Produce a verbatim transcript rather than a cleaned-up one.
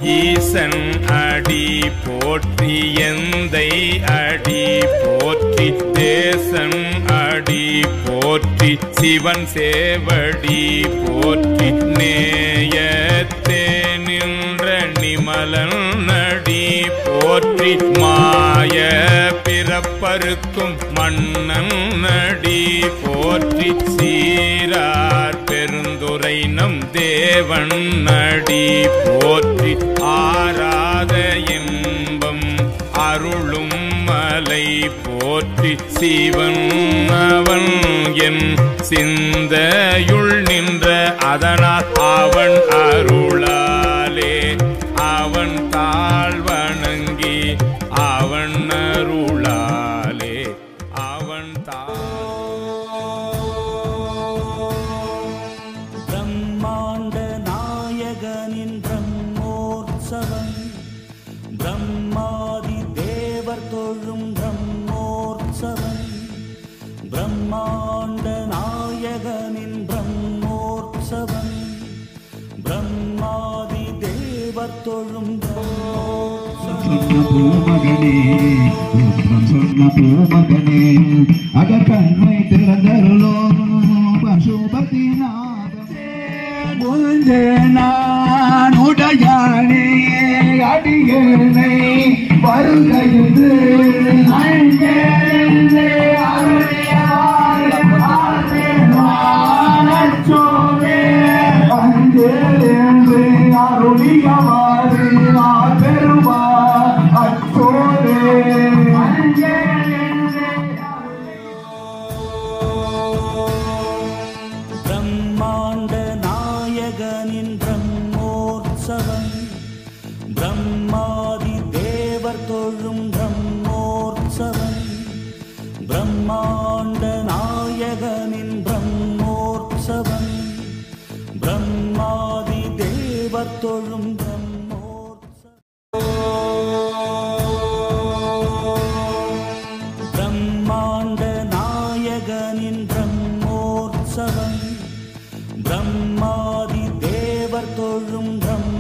ஈசன் அடி போற்றி எந்தை அடி போற்றி தேசன் அடி போற்றி சிவன் சேவடி போற்றி நேயத்தே நின்ற நிமலன் அடி போற்றி மாய பிறப்பருக்கும் மன்னன் அடி போற்றி சீரார் பெருந்துரை நம் தேவன் அடி போற்றி ஆராத இன்பம் அருளும் மலை போற்றி சிவன் அவன் என் சிந்தையுள் நின்ற அதனால் அவன் அருளாலே அவன் தாழ் வணங்கி அவன் அருளாலே அவன் தாழ் பிரம்மாண்ட நாயகனின் பிரம்மோற்சவம் பிரம்மாதி தேவர் தொழும் பிரம்மோற்சவம் பிரம்மாண்ட நாயகனின் பிரம்மோற்சவம் பிரம்மாதி தேவர் தொழும் பூமகனே சொன்ன பூமகனே அக கண்ணை திறந்தருளோம் பசுபதி நான் உடையானே அடியனை வருகையுது அருளியவாறு பெருமா அச்சோரே பிரம்மாண்ட நாயகனின் பிரம்மோற்சவம் பிரம்மாதி தேவர் தொழும் பிரம்மோற்சவம் பிரம்மாண்ட நாயகனின் பிரம்மோற்சவம் பிரம்மாதி தேவர் தொழும் பிரம்மாண்ட நாயகனின் பிரம்மோற்சவம் பிரம்மாதி தேவர் தொழும்